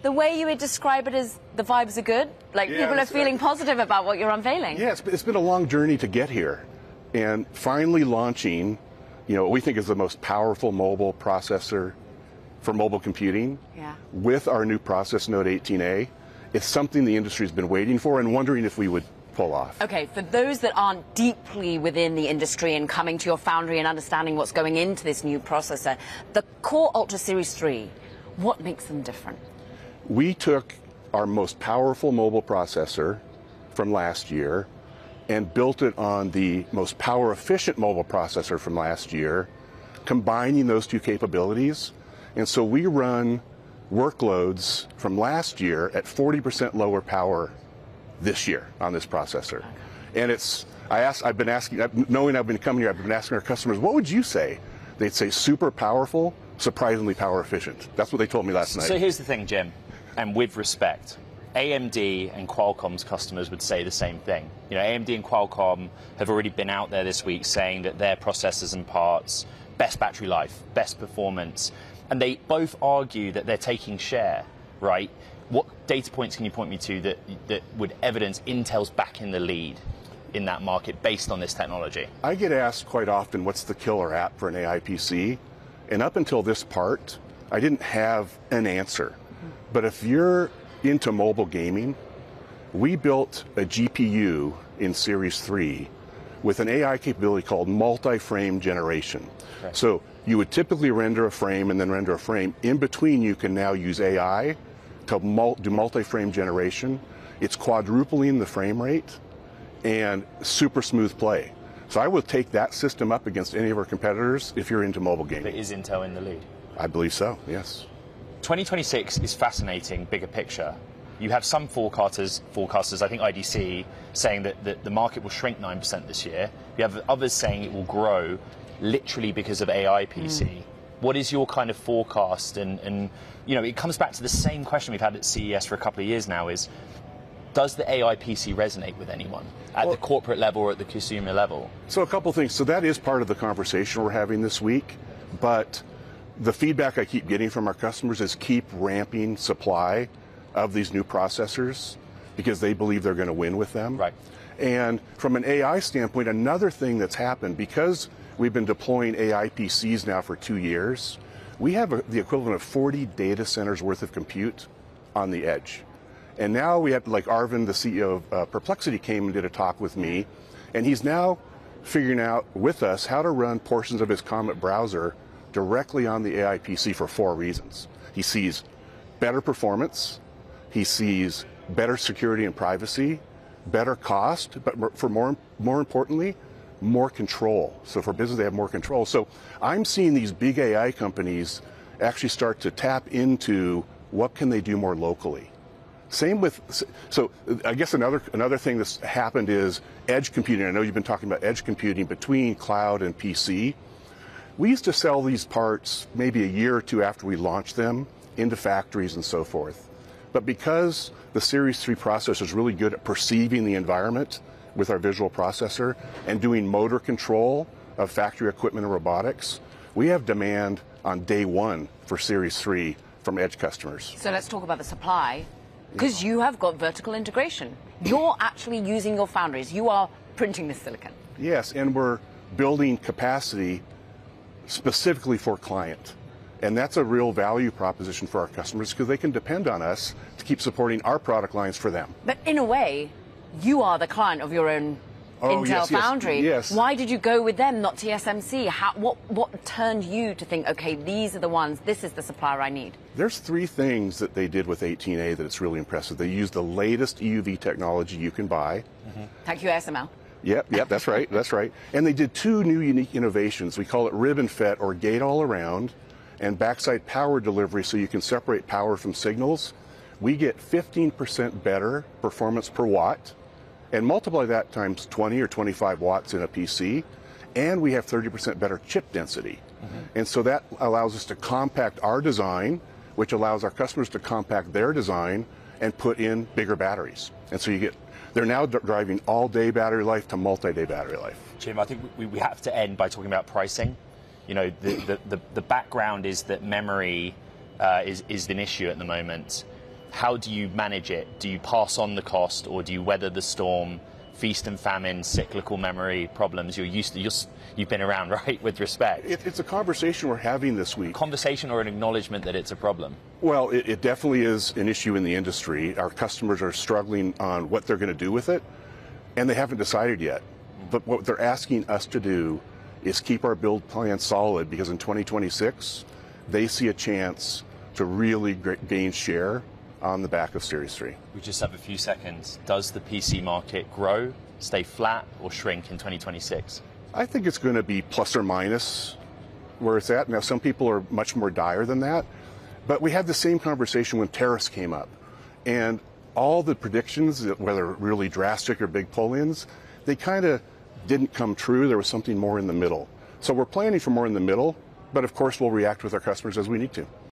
the way you would describe it is the vibes are good? Like, yeah, people are feeling positive about what you're unveiling? Yeah, it's been a long journey to get here. And finally launching, what we think is the most powerful mobile processor for mobile computing with our new process node 18A, is something the industry's been waiting for and wondering if we would pull off. Okay, for those that aren't deeply within the industry and coming to your foundry and understanding what's going into this new processor, the Core Ultra Series 3, what makes them different? We took our most powerful mobile processor from last year and built it on the most power efficient mobile processor from last year, combining those two capabilities. And so we run workloads from last year at 40% lower power this year on this processor. And I've been asking, knowing I've been coming here, I've been asking our customers, what would you say? They'd say super powerful, surprisingly power efficient. That's what they told me last night. So here's the thing, Jim, and with respect, AMD and Qualcomm's customers would say the same thing. AMD and Qualcomm have already been out there this week saying that their processors and parts, best battery life, best performance, and they both argue that they're taking share, right? What data points can you point me to that would evidence Intel's back in the lead in that market based on this technology? I get asked quite often, what's the killer app for an AI PC? And up until this part, I didn't have an answer. But if you're into mobile gaming, we built a GPU in Series 3 with an AI capability called multi-frame generation. Okay. So you would typically render a frame and then render a frame. In between, you can now use AI to do multi-frame generation. It's quadrupling the frame rate and super smooth play. So I would take that system up against any of our competitors if you're into mobile gaming. But is Intel in the lead? I believe so, yes. 2026 is fascinating, bigger picture. You have some forecasters, I think IDC, saying that the market will shrink 9% this year. You have others saying it will grow literally because of AI PC. What is your kind of forecast? And it comes back to the same question we've had at CES for a couple of years now is, does the AI PC resonate with anyone at the corporate level or at the consumer level? So a couple things. So that is part of the conversation we're having this week, but the feedback I keep getting from our customers is keep ramping supply of these new processors because they believe they're going to win with them. Right. And from an AI standpoint, another thing that's happened, because we've been deploying AI PCs now for 2 years, we have the equivalent of 40 data centers worth of compute on the edge. And now we have, like Arvind, the CEO of Perplexity, came and did a talk with me, and he's now figuring out with us how to run portions of his Comet browser directly on the AI PC for 4 reasons. He sees better performance, he sees better security and privacy, better cost, but for more importantly, more control. So for business, they have more control. So I'm seeing these big AI companies actually start to tap into what can they do more locally. Same with, so I guess another thing that's happened is edge computing. I know you've been talking about edge computing between cloud and PC. We used to sell these parts maybe a year or 2 after we launched them into factories and so forth. But because the Series 3 processor is really good at perceiving the environment with our visual processor and doing motor control of factory equipment and robotics, we have demand on day 1 for Series 3 from edge customers. So let's talk about the supply, because you have got vertical integration. You're actually using your foundries. You are printing this silicon. Yes, and we're building capacity specifically for client. And that's a real value proposition for our customers because they can depend on us to keep supporting our product lines for them. But in a way, you are the client of your own Intel foundry. Yes. Why did you go with them, not TSMC? What turned you to think, okay, these are the ones, this is the supplier I need? There's 3 things that they did with 18A that it's really impressive. They used the latest EUV technology you can buy. Thank you, ASML. Yep, that's right, that's right. And they did 2 new unique innovations. We call it ribbon FET, or gate all around, and backside power delivery, so you can separate power from signals. We get 15% better performance per watt, and multiply that times 20 or 25 watts in a PC, and we have 30% better chip density. And so that allows us to compact our design, which allows our customers to compact their design and put in bigger batteries. And so they're now driving all-day battery life to multi-day battery life. Jim, I think we have to end by talking about pricing. The background is that memory is an issue at the moment. How do you manage it? Do you pass on the cost, or do you weather the storm? Feast and famine, cyclical memory problems. You've been around, right? With respect, It's a conversation we're having this week. Conversation or an acknowledgement that it's a problem? Well, it definitely is an issue in the industry. Our customers are struggling on what they're going to do with it, and they haven't decided yet. But what they're asking us to do is keep our build plan solid, because in 2026, they see a chance to really gain share on the back of Series 3. We just have a few seconds. Does the PC market grow, stay flat, or shrink in 2026? I think it's going to be plus or minus where it's at. Now, some people are much more dire than that, but we had the same conversation when tariffs came up. And all the predictions, whether really drastic or big pull-ins, they kind of didn't come true. There was something more in the middle. So we're planning for more in the middle, but of course we'll react with our customers as we need to.